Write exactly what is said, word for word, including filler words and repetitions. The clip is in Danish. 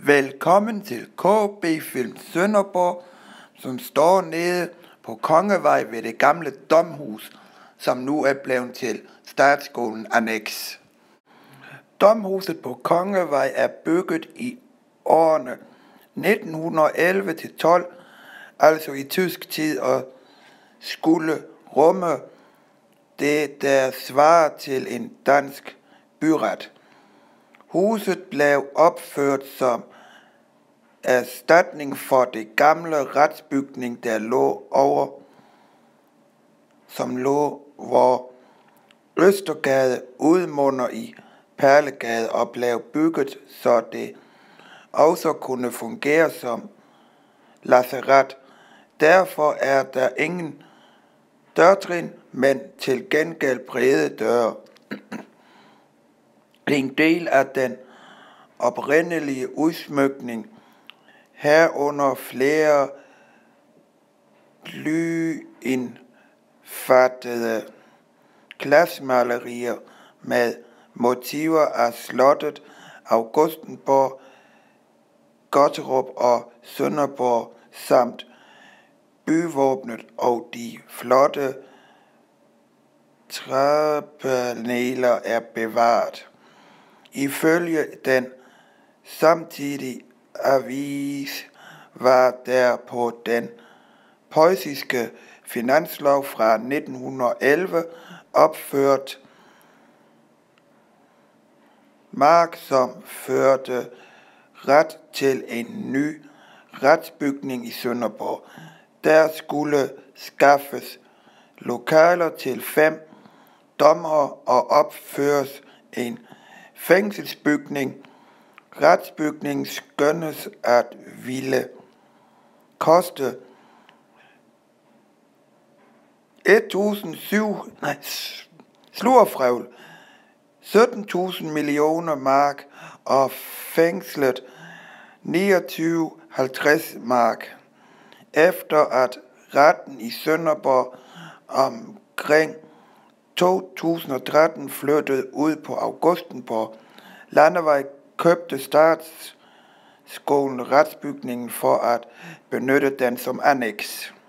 Velkommen til K B Film Sønderborg, som står nede på Kongevej ved det gamle domhus, som nu er blevet til Statsskolen Annex. Domhuset på Kongevej er bygget i årene nitten elleve til tolv, altså i tysk tid, og skulle rumme det, der svarer til en dansk byret. Huset blev opført som erstatning for det gamle retsbygning, der lå over, som lå, hvor Østergade udmunder i Perlegade, og blev bygget, så det også kunne fungere som lazaret. Derfor er der ingen dørtrin, men til gengæld brede døre. En del af den oprindelige udsmykning, herunder flere blyindfattede glasmalerier med motiver af slottet Augustenborg, Gotterup og Sønderborg, samt byvåbnet og de flotte træpaneler er bevaret. Ifølge den samtidige avis var der på den preussiske finanslov fra nitten elleve opført mark, som førte ret til en ny retsbygning i Sønderborg. Der skulle skaffes lokaler til fem dommere og opføres en fængselsbygning. Retsbygningen skønnes at ville koste sytten tusind millioner mark og fængslet niogtyve halvtreds mark. Efter at retten i Sønderborg omkring to tusind og tretten flyttede ud på Augustenborg Landevej, købte Statsskolen retsbygningen for at benytte den som annex.